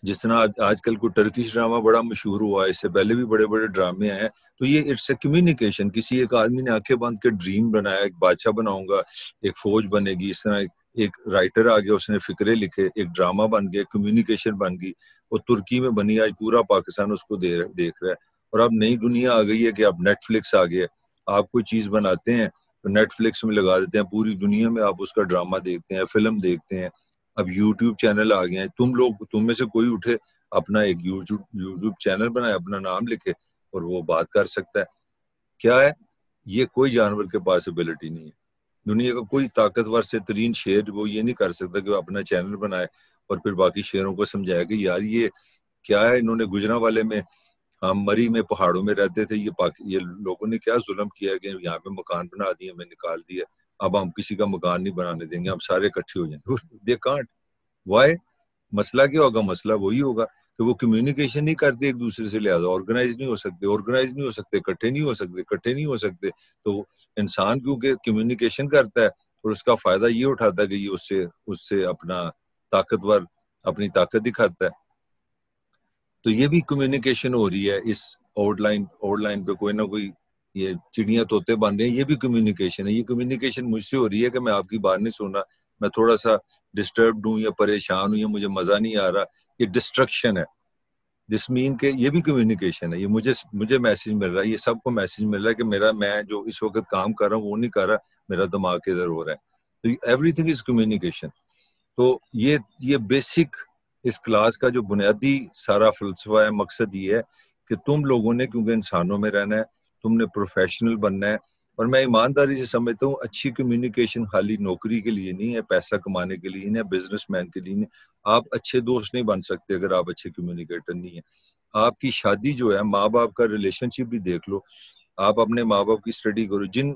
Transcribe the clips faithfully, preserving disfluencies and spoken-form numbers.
جس طرح آج آج کل کو ٹرکش ڈرامہ بڑا مشہور ہوا ہے، اس سے پہلے بھی بڑے بڑے ڈرامے آئے ہیں. تو یہ اٹس اے کمیونیکیشن. کسی ایک آدمی نے آنکھیں بند کے ڈریم بنایا، ایک بادشاہ بناؤں گا، ایک فوج بنے گی. اس طرح ایک رائٹر آ گیا، اس نے فکرے لکھے، ایک ڈرامہ بن گیا، کمیونیکیشن بن گئی. وہ ترکی میں بنی، آج پورا پاکستان اس کو دیکھ رہا ہے. اور اب نئی دنیا آ گئی ہے کہ اب نیٹ فلکس آ گیا. آپ کوئی چیز بناتے ہیں تو نیٹ فلکس میں لگا دیتے ہیں، پوری دنیا میں آپ اس کا ڈرامہ دیکھتے ہیں، فلم دیکھتے ہیں. اب یوٹیوب چینل آ گئے ہیں. تم لوگ تم میں سے کوئی اٹھے اپنا ایک یوٹیوب یوٹیوب چینل بنائے، اپنا نام لکھے اور وہ بات کر سکتا ہے. کیا ہے یہ؟ کوئی جانور کے پاس ابیلٹی نہیں ہے. دنیا کا کوئی طاقتور سے ترین شیر وہ یہ نہیں کر سکتا کہ وہ اپنا چینل بنائے اور پھر باقی شیروں کو سمجھائے کہ یار یہ کیا ہے. انہوں نے گجرا والے میں، ہم مری میں پہاڑوں میں رہتے تھے، یہ پاک یہ لوگوں نے کیا ظلم کیا کہ یہاں پہ مکان بنا دیے، ہمیں نکال دیا، اب ہم کسی کا مکان نہیں بنانے دیں گے، ہم سارے اکٹھے ہو جائیں گے. They can't. وائی؟ مسئلہ کیا ہوگا؟ مسئلہ وہی ہوگا کہ وہ کمیونیکیشن نہیں کرتے ایک دوسرے سے، لہٰذا آرگنائز نہیں ہو سکتے، آرگنائز نہیں ہو سکتے، اکٹھے نہیں ہو سکتے، اکٹھے نہیں ہو سکتے. تو انسان کیونکہ کمیونیکیشن کرتا ہے اور اس کا فائدہ یہ اٹھاتا ہے کہ یہ اس سے اس سے اپنا طاقتور اپنی طاقت دکھاتا ہے. تو یہ بھی کمیونیکیشن ہو رہی ہے اس آؤٹ لائن آؤٹ لائن پہ کوئی نہ کوئی یہ چڑیاں طوطے بن رہے ہیں. یہ بھی کمیونیکیشن ہے. یہ کمیونیکیشن مجھ سے ہو رہی ہے کہ میں آپ کی بات نہیں سن رہا، میں تھوڑا سا ڈسٹربڈ ہوں یا پریشان ہوں یا مجھے مزہ نہیں آ رہا. یہ ڈسٹرکشن ہے. جس مین کہ یہ بھی کمیونیکیشن ہے. یہ مجھے مجھے میسج مل رہا ہے، یہ سب کو میسج مل رہا ہے کہ میرا میں جو اس وقت کام کر رہا ہوں وہ نہیں کر رہا، میرا دماغ ادھر ہو رہا ہے. تو ایوری تھنگ از کمیونیکیشن. تو یہ یہ بیسک اس کلاس کا جو بنیادی سارا فلسفہ ہے، مقصد یہ ہے کہ تم لوگوں نے کیونکہ انسانوں میں رہنا ہے، تم نے پروفیشنل بننا ہے. اور میں ایمانداری سے سمجھتا ہوں اچھی کمیونیکیشن خالی نوکری کے لیے نہیں ہے، پیسہ کمانے کے لیے نہیں ہے، بزنس مین کے لیے نہیں. آپ اچھے دوست نہیں بن سکتے اگر آپ اچھے کمیونیکیٹر نہیں ہیں. آپ کی شادی جو ہے، ماں باپ کا ریلیشن شپ بھی دیکھ لو. آپ اپنے ماں باپ کی اسٹڈی کرو. جن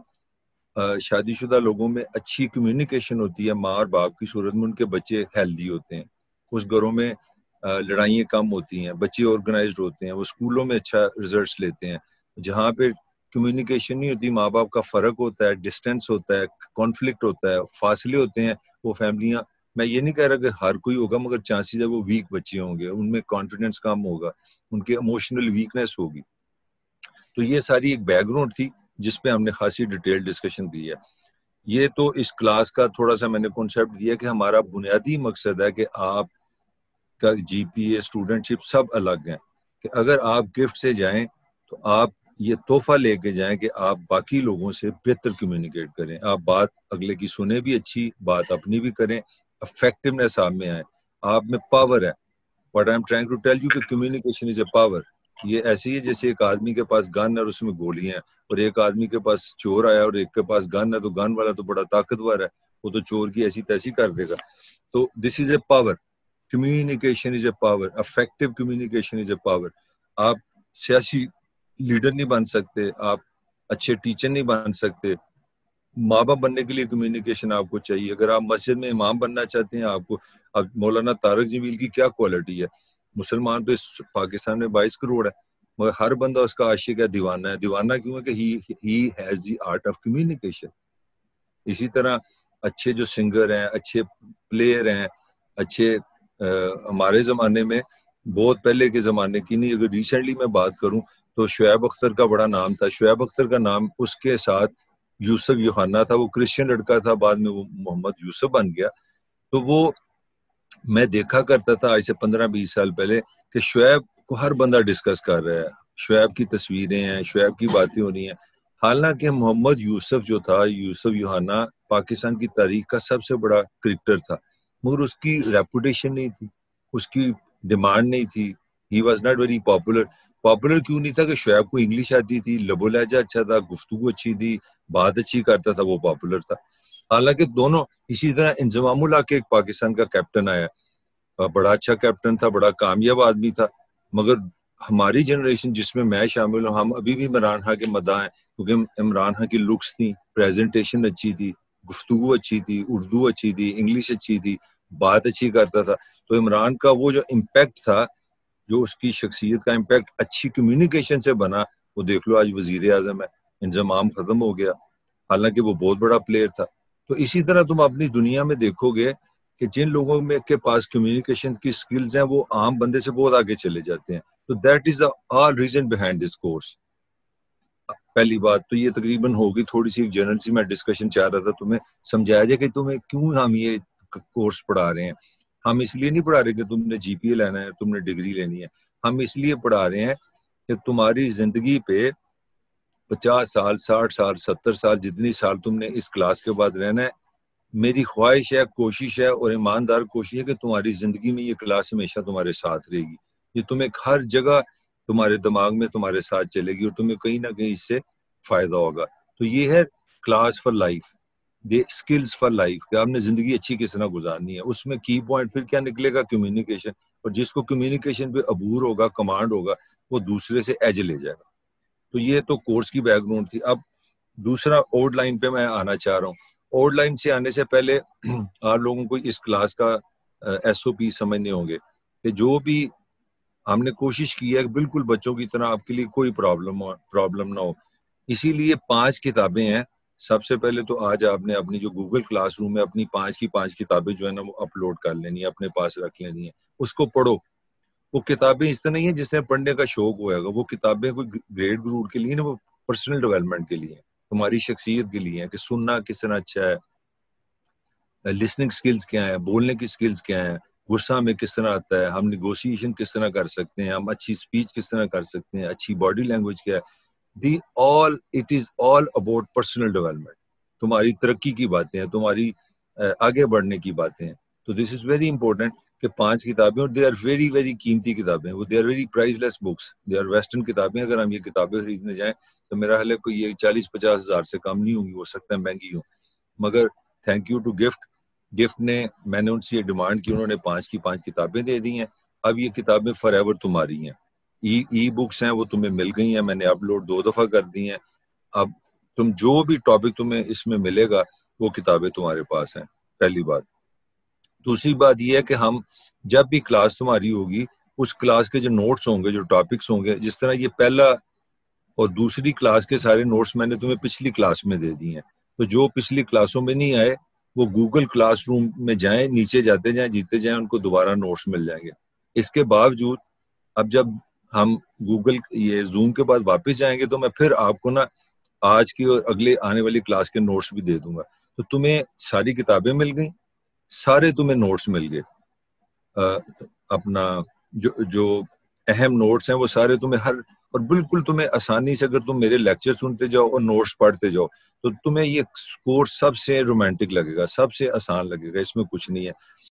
شادی شدہ لوگوں میں اچھی کمیونیکیشن ہوتی ہے ماں اور باپ کی صورت میں، ان کے بچے ہیلدی ہوتے ہیں، اس گھروں میں لڑائیاں کم ہوتی ہیں، بچے آرگنائزڈ ہوتے ہیں، وہ اسکولوں میں اچھا ریزلٹس لیتے ہیں. جہاں پہ کمیونیکیشن نہیں ہوتی، ماں باپ کا فرق ہوتا ہے، ڈسٹینس ہوتا ہے، کانفلکٹ ہوتا ہے، فاصلے ہوتے ہیں، وہ فیملیاں، میں یہ نہیں کہہ رہا کہ ہر کوئی ہوگا مگر چانسز ہے وہ ویک بچے ہوں گے، ان میں کانفیڈنس کم ہوگا، ان کے ایموشنل ویکنیس ہوگی. تو یہ ساری ایک بیک گراؤنڈ تھی جس پہ ہم نے خاصی ڈیٹیل ڈسکشن کی ہے. یہ تو اس کلاس کا تھوڑا سا میں نے کنسیپٹ دیا کہ ہمارا بنیادی مقصد ہے کہ آپ کا جی پی اے، اسٹوڈنٹ شپ سب الگ ہیں، کہ اگر آپ گفٹ سے جائیں تو آپ یہ تحفہ لے کے جائیں کہ آپ باقی لوگوں سے بہتر کمیونیکیٹ کریں. آپ بات اگلے کی سنیں بھی اچھی، بات اپنی بھی کریں، افیکٹونیس آپ میں آئے، آپ میں پاور ہے. What I'm trying to tell you کہ communication is a power. یہ ایسے ہی جیسے ایک آدمی کے پاس گن ہے اور اس میں گولیاں ہیں، اور ایک آدمی کے پاس چور آیا اور ایک کے پاس گن ہے، تو گن والا تو بڑا طاقتور ہے، وہ تو چور کی ایسی تیسی کر دے گا. تو this is a power. Communication is a power. Effective communication is a power. آپ سیاسی لیڈر نہیں بن سکتے، آپ اچھے ٹیچر نہیں بن سکتے. ماں باپ بننے کے لیے کمیونیکیشن آپ کو چاہیے. اگر آپ مسجد میں امام بننا چاہتے ہیں، آپ کو، اب مولانا طارق جمیل کی کیا کوالٹی ہے؟ مسلمان تو اس پاکستان میں بائیس کروڑ ہے، مگر ہر بندہ اس کا عاشق ہے، دیوانہ ہے. دیوانہ کیوں ہے کہ he he has the art of communication. اسی طرح اچھے جو سنگر ہیں، اچھے پلیئر ہیں، اچھے ہمارے زمانے میں، بہت پہلے کے زمانے کی نہیں، اگر ریسنٹلی میں بات کروں تو شعیب اختر کا بڑا نام تھا. شعیب اختر کا نام اس کے ساتھ یوسف یوحنا تھا، وہ کرسچن لڑکا تھا، بعد میں وہ محمد یوسف بن گیا. تو وہ میں دیکھا کرتا تھا آج سے پندرہ بیس سال پہلے کہ شعیب کو ہر بندہ ڈسکس کر رہا ہے، شعیب کی تصویریں ہیں، شعیب کی باتیں ہو رہی ہیں. حالانکہ محمد یوسف جو تھا، یوسف یوحنا، پاکستان کی تاریخ کا سب سے بڑا کرکٹر تھا، مگر اس کی ریپوٹیشن نہیں تھی، اس کی ڈیمانڈ نہیں تھی. He was not very popular. Popular کیوں نہیں تھا؟ کہ شعیب کو انگلش آتی تھی، لب و لہجہ اچھا تھا، گفتگو اچھی تھی، بات اچھی کرتا تھا، وہ پاپولر تھا. حالانکہ دونوں اسی طرح انضمام اللہ کے ایک پاکستان کا کیپٹن آیا، بڑا اچھا کیپٹن تھا، بڑا کامیاب آدمی تھا، مگر ہماری جنریشن جس میں میں شامل ہوں، ہم ابھی بھی عمران خان کے مداح ہیں، کیونکہ عمران خان کی لکس تھی، پریزنٹیشن اچھی تھی، گفتگو اچھی تھی، اردو اچھی تھی، انگلش اچھی تھی، بات اچھی کرتا تھا. تو عمران کا وہ جو امپیکٹ تھا، جو اس کی شخصیت کا امپیکٹ اچھی کمیونیکیشن سے بنا، وہ دیکھ لو آج وزیر اعظم ہے. انضمام ختم ہو گیا، حالانکہ وہ بہت بڑا پلیئر تھا. تو اسی طرح تم اپنی دنیا میں دیکھو گے کہ جن لوگوں میں کے پاس کمیونیکیشن کی سکلز ہیں وہ عام بندے سے بہت آگے چلے جاتے ہیں. تو that is all reason behind this course. پہلی بات تو یہ تقریباً ہوگی تھوڑی سی جنرل سی میں ڈسکشن چاہ رہا تھا تمہیں سمجھایا جائے کہ تمہیں کیوں ہم یہ کورس پڑھا رہے ہیں. ہم اس لیے نہیں پڑھا رہے کہ تم نے جی پی اے لینا ہے, تم نے ڈگری لینی ہے. ہم اس لیے پڑھا رہے ہیں کہ تمہاری زندگی پہ پچاس سال ساٹھ سال ستر سال جتنی سال تم نے اس کلاس کے بعد رہنا ہے, میری خواہش ہے, کوشش ہے اور ایماندار کوشش ہے کہ تمہاری زندگی میں یہ کلاس ہمیشہ تمہارے ساتھ رہے گی. یہ تمہیں ہر جگہ تمہارے دماغ میں تمہارے ساتھ چلے گی اور تمہیں کہیں نہ کہیں اس سے فائدہ ہوگا. تو یہ ہے class for life, the skills for life, کہ آپ نے زندگی اچھی کس طرح گزارنی ہے. اس میں کی پوائنٹ پھر کیا نکلے گا, کمیونیکیشن. اور جس کو کمیونیکیشن پہ عبور ہوگا, کمانڈ ہوگا, وہ دوسرے سے ایج لے جائے گا. تو یہ تو کورس کی بیک گراؤنڈ تھی. اب دوسرا آؤٹ لائن پہ میں آنا چاہ رہا ہوں. آؤٹ لائن سے آنے سے پہلے آپ لوگوں کو اس کلاس کا ایس او پی سمجھنے ہوں گے کہ جو بھی ہم نے کوشش کی ہے کہ بالکل بچوں کی طرح آپ کے لیے کوئی پرابلم پرابلم نہ ہو. اسی لیے پانچ کتابیں ہیں. سب سے پہلے تو آج آپ نے اپنی جو گوگل کلاس روم میں اپنی پانچ کی پانچ کتابیں جو ہے نا وہ اپلوڈ کر لینی ہے, اپنے پاس رکھ لینی ہے. اس کو پڑھو. وہ کتابیں اس طرح نہیں ہیں جس نے پڑھنے کا شوق ہوئے گا. وہ کتابیں کوئی گریڈ گروڈ کے لیے نا, وہ پرسنل ڈیولپمنٹ کے لیے, تمہاری شخصیت کے لیے, کہ سننا کس طرح اچھا ہے, لسننگ سکلز کیا ہیں, بولنے کی سکلز کیا ہیں, غصہ میں کس طرح آتا ہے, ہم نیگوشیشن کس طرح کر سکتے ہیں, ہم اچھی سپیچ کس طرح کر سکتے ہیں, اچھی باڈی لینگویج کیا ہے. The all it is all about personal development. تمہاری ترقی کی باتیں ہیں, تمہاری آگے بڑھنے کی باتیں ہیں. تو دس از ویری امپورٹنٹ کہ پانچ کتابیں, اور دے آر ویری ویری قیمتی کتابیں, وہ they are very priceless books, they are western کتابیں. اگر ہم یہ کتابیں خریدنے جائیں تو میرا خیال ہے کوئی یہ چالیس پچاس ہزار سے کم نہیں ہوں گی, ہو سکتا ہے مہنگی ہوں. مگر thank you to gift, gift نے میں نے ان سے یہ ڈیمانڈ کی, انہوں نے پانچ کی پانچ کتابیں دے دی ہیں. اب یہ کتابیں فار ایور تمہاری ہیں. ای ای بکس ہیں وہ تمہیں مل گئی ہیں, میں نے اپلوڈ دو دفعہ کر دی ہیں. اب تم جو بھی ٹاپک تمہیں اس میں ملے گا وہ کتابیں تمہارے پاس ہیں. پہلی بات. دوسری بات یہ ہے کہ ہم جب بھی کلاس تمہاری ہوگی اس کلاس کے جو نوٹس ہوں گے, جو ٹاپکس ہوں گے, جس طرح یہ پہلا اور دوسری کلاس کے سارے نوٹس میں نے تمہیں پچھلی کلاس میں دے دی ہیں. تو جو پچھلی کلاسوں میں نہیں آئے وہ گوگل کلاس روم میں جائیں, نیچے جاتے جائیں, جیتے جائیں, ان کو دوبارہ نوٹس مل جائیں گے. اس کے باوجود اب جب ہم گوگل یہ زوم کے بعد واپس جائیں گے تو میں پھر آپ کو نا آج کی اور اگلے آنے والی کلاس کے نوٹس بھی دے دوں گا. تو تمہیں ساری کتابیں مل گئیں, سارے تمہیں نوٹس مل گئے, اپنا جو جو اہم نوٹس ہیں وہ سارے تمہیں ہر, اور بالکل تمہیں آسانی سے اگر تم میرے لیکچر سنتے جاؤ اور نوٹس پڑھتے جاؤ تو تمہیں یہ کورس سب سے رومانٹک لگے گا, سب سے آسان لگے گا. اس میں کچھ نہیں ہے.